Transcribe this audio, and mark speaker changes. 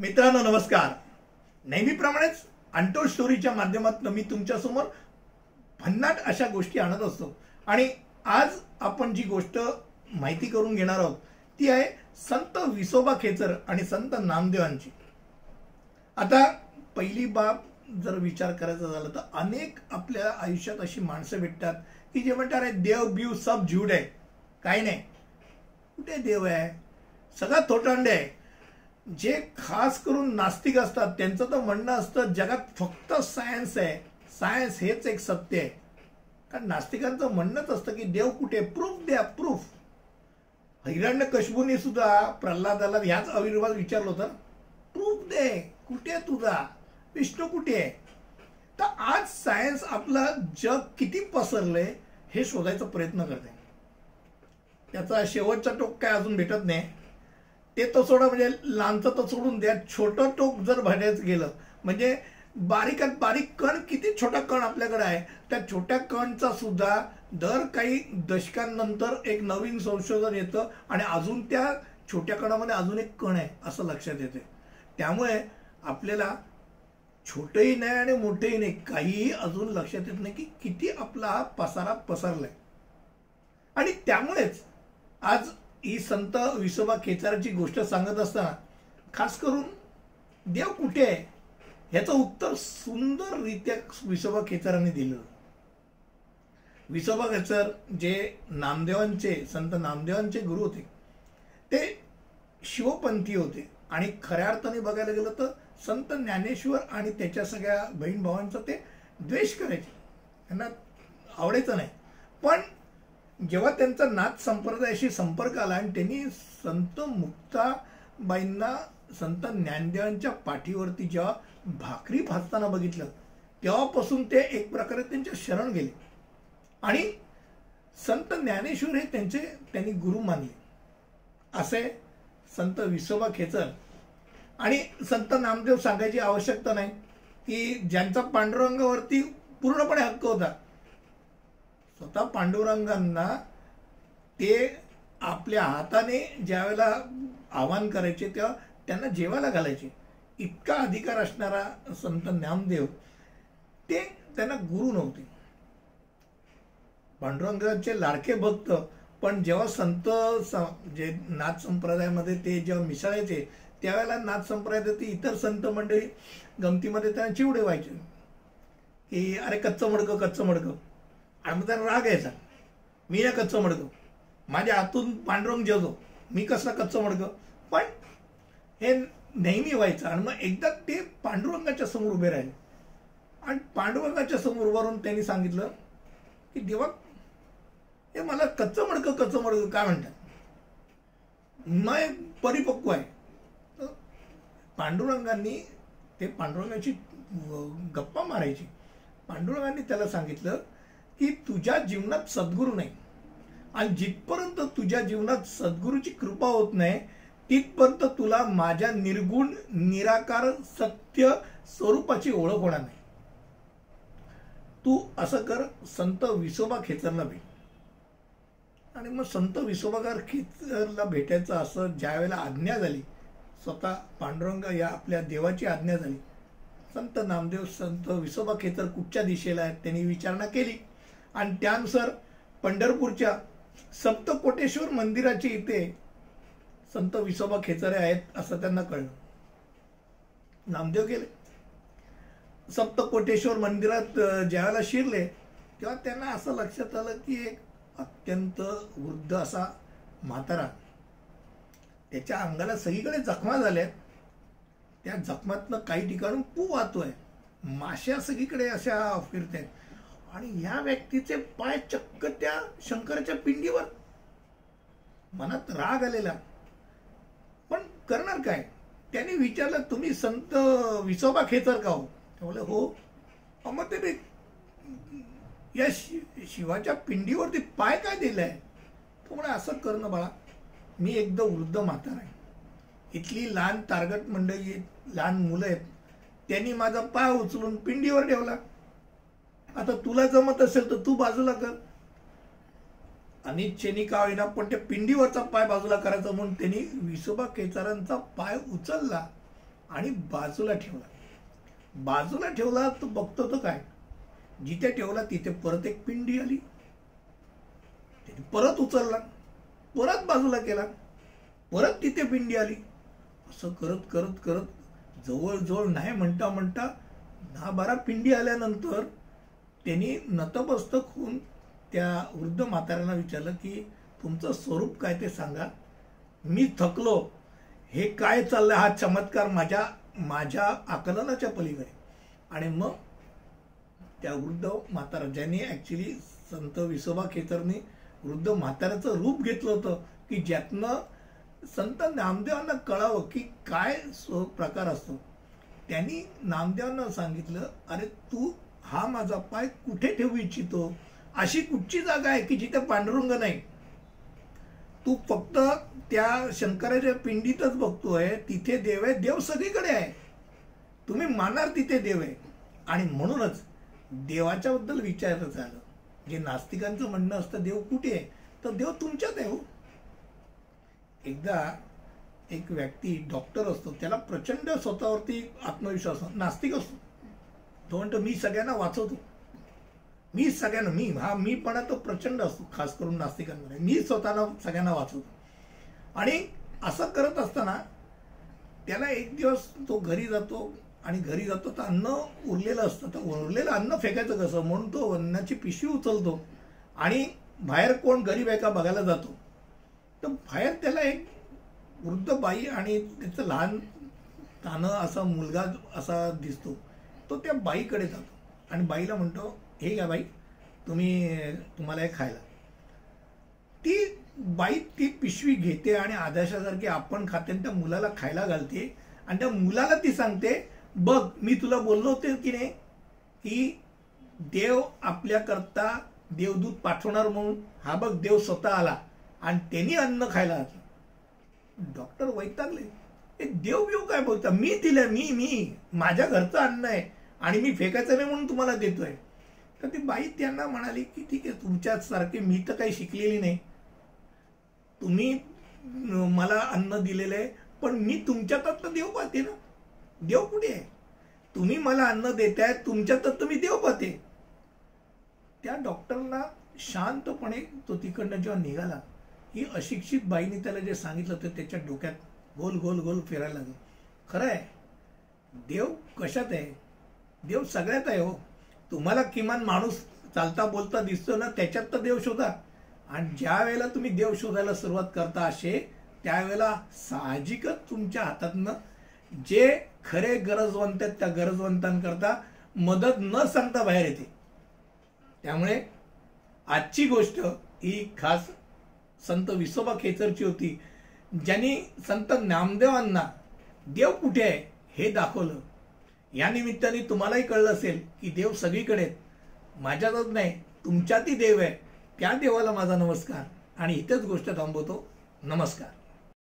Speaker 1: मित्रांनो नमस्कार. नेहमीप्रमाणेच अनटोल्ड स्टोरीच्या माध्यमातून मी तुमच्यासमोर भन्नाट अशा गोष्टी आणत असतो आणि आज आपण जी गोष्ट माहिती करून घेणार आहोत ती आहे संत विसोबा खेचर आणि संत नामदेवांची. आता पहिली बाब जर विचार करायचा झाला तर अनेक आपल्या आयुष्यात अशी माणसं भेटतात की जे म्हणतात आहे देव बिव सब झूठ आहे, काही नाही, कुठे देव आहे, सगळा थोटांडे आहे. जे खास करून नास्तिक असतात त्यांचं तर म्हणणं असतं जगात फक्त सायन्स आहे, सायन्स हेच एक सत्य आहे. कारण नास्तिकांचं म्हणणंच असतं की देव कुठे, प्रूफ द्या, प्रूफ. हिरण्यकश्यपूने सुद्धा प्रल्हादाला ह्याच अविर्भावात विचारलं होतं, प्रूफ दे, कुठे तुझा विष्णू कुठे आहे. तर आज सायन्स आपलं जग किती पसरलंय हे शोधायचा प्रयत्न करते. त्याचा शेवटचा टोक काय अजून भेटत नाही. ते तर सोडा, म्हणजे लहानचं तर सोडून द्या, छोटं टोक जर भरायचं गेलं म्हणजे बारीकात बारीक कण, किती छोटा कण आपल्याकडे आहे, त्या छोट्या कणचा सुद्धा दर काही दशकांनंतर एक नवीन संशोधन येतं आणि अजून त्या छोट्या कणामध्ये अजून एक कण आहे असं लक्षात येते. त्यामुळे आपल्याला छोटंही नाही आणि मोठंही नाही, काहीही अजून लक्षात येत नाही की किती आपला हा पसारा पसरलाय. आणि त्यामुळेच आज ही संत विसोबा खेचराची गोष्ट सांगत असताना खास करून देव कुठे आहे ह्याचं उत्तर सुंदररित्या विसोबा खेचरांनी दिलं. विसोबा खेचर जे नामदेवांचे, संत नामदेवांचे गुरु होते, ते शिवपंथी होते आणि खऱ्या अर्थाने बघायला गेलं तर संत ज्ञानेश्वर आणि त्याच्या सगळ्या बहीण भावांचा ते द्वेष करायचे, त्यांना आवडायचं नाही. पण जेव्हा त्यांचा नाथ संप्रदायाशी संपर्क आला आणि त्यांनी संत मुक्ताबाईंना संत ज्ञानदेवांच्या पाठीवरती जेव्हा भाकरी भाजताना बघितलं तेव्हापासून ते एक प्रकारे त्यांच्या शरण गेले आणि संत ज्ञानेश्वर हे त्यांनी गुरु मानले. असे संत विसोबा खेचर. आणि संत नामदेव सांगायची आवश्यकता नाही की ज्यांचा पांडुरंगावरती पूर्णपणे हक्क होता, स्वतः पांडुरंगांना ते आपल्या हाताने ज्यावेळेला आवाहन करायचे तेव्हा त्यांना जेवायला घालायचे, इतका अधिकार असणारा संत नामदेव, ते त्यांना गुरु नव्हते, पांडुरंगाचे लाडके भक्त. पण जेव्हा संत जे नाथ संप्रदायामध्ये ते जेव्हा मिसळायचे त्यावेळेला नाथ संप्रदायातील इतर संत मंडळी गमतीमध्ये त्यांना चिवडे व्हायचे की अरे कच्चं मडकं, कच्चं मडकं. आणि मग त्यांना राग यायचा, मी ना कच्चं मडकं, माझ्या हातून पांडुरंग जेवतो, मी कसं कच्चं मडकं. पण हे नेहमी व्हायचं. आणि मग एकदा ते पांडुरंगाच्या समोर उभे राहिले आणि पांडुरंगाच्या समोर उभारून त्यांनी सांगितलं की देवा, हे मला कच्चं मडकं काय म्हणतात, मी परिपक्व आहे. पांडुरंगांनी ते पांडुरंगाची गप्पा मारायची. पांडुरंगांनी त्याला सांगितलं की तुझ्या जीवनात सद्गुरू नाही आणि जिथपर्यंत तुझ्या जीवनात सद्गुरूची कृपा होत नाही तिथपर्यंत तुला माझ्या निर्गुण निराकार सत्य स्वरूपाची ओळख होणार नाही. तू असं कर, संत विसोबा खेचरला भेट. आणि मग संत विसोबा खेचरला भेटायचं असं ज्या वेळेला आज्ञा झाली, स्वतः पांडुरंग या आपल्या देवाची आज्ञा झाली, संत नामदेव संत विसोबा खेचर कुठच्या दिशेला आहेत त्यांनी विचारणा केली आणि त्यानुसार पंढरपूरच्या सप्तकोटेश्वर मंदिराचे इथे संत विसोबा खेचरे आहेत असं त्यांना कळलं. नामदेव गेले सप्तकोटेश्वर मंदिरात. ज्यावेळेला शिरले तेव्हा त्यांना असं लक्षात आलं की एक अत्यंत वृद्ध असा म्हातारा, त्याच्या अंगाला सगळीकडे जखमा झाल्या, त्या जखमातनं काही ठिकाणून पू वाहतोय, माश्या सगळीकडे अशा फिरतायत आणि ह्या व्यक्तीचे पाय चक्क त्या शंकराच्या पिंडीवर. मनात राग आलेला, पण करणार काय. त्यांनी विचारलं, तुम्ही संत विसोबा खेचर का हो? ते बोलले हो. मग ते या शिवाच्या पिंडीवरती पाय काय दिलाय? तो म्हणे असं करणं बाळा, मी एकदम वृद्ध म्हातारा आहे, इथली लहान तारगट मंडळी आहेत, लहान मुलं आहेत, त्यांनी माझा पाय उचलून पिंडीवर ठेवला, आता तुला जमत असेल तर तू बाजूला कर. अनिच्छेनी का होईना पण त्या पिंडीवरचा पाय बाजूला करायचा म्हणून त्यांनी विसोबा खेचरांचा पाय उचलला आणि बाजूला ठेवला तर बघतो तो काय, जिथे ठेवला तिथे परत एक पिंडी आली, त्याने परत उचलला, परत बाजूला केला, परत तिथे पिंडी आली. असं करत करत करत जवळजवळ नाही म्हणता 10-12 पिंडी आल्यानंतर त्यांनी नतमस्तक होऊन त्या वृद्ध म्हाताऱ्यांना विचारलं की तुमचं स्वरूप काय ते सांगा, मी थकलो, हे काय चाललंय, हा चमत्कार माझ्या आकलनाच्या पलीकडे. आणि मग त्या वृद्ध म्हातारा, ज्यांनी ॲक्च्युली संत विसोबा खेचरने वृद्ध म्हाताऱ्याचं रूप घेतलं होतं की ज्यातनं संत नामदेवांना कळावं की काय प्रकार असतो, त्यांनी नामदेवांना सांगितलं, अरे तू हा माझा पाय कुठे ठेवू इच्छितो, अशी कुठची जागा आहे की जिथे पांडुरंग नाही, तू फक्त त्या शंकराच्या पिंडीतच बघतोय, तिथे देव आहे, देव सगळीकडे आहे, तुम्ही मानार तिथे देव आहे. आणि म्हणूनच देवाच्या बद्दल विचारलं झालं. जे नास्तिकांचं म्हणणं असतं देव कुठे आहे, तर देव तुमच्यात आहे. एकदा एक व्यक्ती डॉक्टर असतो, त्याला प्रचंड स्वतःवरती आत्मविश्वास, नास्तिक असतो, तो म्हणतो मी सगळ्यांना वाचवतो, मीपणा तो प्रचंड असतो, खास करून नास्तिकांमध्ये, मी स्वतःला सगळ्यांना वाचवतो. आणि असं करत असताना त्याला एक दिवस तो घरी जातो तर अन्न उरलेलं असतं, तर उरलेलं अन्न फेकायचं कसं म्हणून तो अन्नाची पिशवी उचलतो आणि बाहेर कोण गरीब आहे का बघायला जातो. तर बाहेर त्याला एक वृद्ध बाई आणि त्याचं लहान तानं असा मुलगा असा दिसतो. तो त्या बाईकडे जातो आणि बाईला म्हणतो, हे घ्या बाई, तुम्हाला हे खायला. ती बाई ती पिशवी घेते आणि आदर्शासारखी आपण खाते, त्या मुलाला खायला घालते आणि त्या मुलाला ती सांगते, बघ मी तुला बोललो होते की नाही की देव आपल्याकरता देवदूत पाठवणार म्हणून, हा बघ देव स्वतः आला आणि त्यांनी अन्न खायला घातलं. डॉक्टर वैतागले, देव काय बोलता, मी दिलं, मी माझ्या घरचं अन्न आहे आणि मी फेकायचं नाही म्हणून तुम्हाला देतोय. तर ती बाई त्यांना म्हणाली की ठीक आहे, तुमच्यासारखे मी तर काही शिकलेली नाही, तुम्ही मला अन्न दिलेलं आहे, पण मी तुमच्यातच तर देव पाहते ना, देव कुठे आहे, तुम्ही मला अन्न देताय, तुमच्यातच तर मी देव पाहते. त्या डॉक्टरला शांतपणे तो तिकडनं जेव्हा निघाला, ही अशिक्षित बाईने त्याला जे सांगितलं ते त्याच्या डोक्यात गोल गोल गोल फिरायला लागलं. खरं आहे, देव कशात आहे, देव सगळ्यात आहे हो. तुम्हाला किमान माणूस चालता बोलता दिसतो ना, त्याच्यात तर देव शोधा. आणि ज्या वेळेला तुम्ही देव शोधायला सुरुवात करता असे, त्यावेळेला साहजिकच तुमच्या हातातनं जे खरे गरजवंत आहेत त्या गरजवंतांकरता मदत न सांगता बाहेर येते. त्यामुळे आजची गोष्ट ही खास संत विसोबा खेचरची होती, ज्यांनी संत नामदेवांना देव कुठे आहे हे दाखवलं. या निमित्ताने तुम्हालाही कळलं असेल की देव सगळीकडे आहेत, माझ्यातच नाही तुमच्यातही देव आहे. त्या देवाला माझा नमस्कार आणि इथेच गोष्ट थांबवतो. नमस्कार.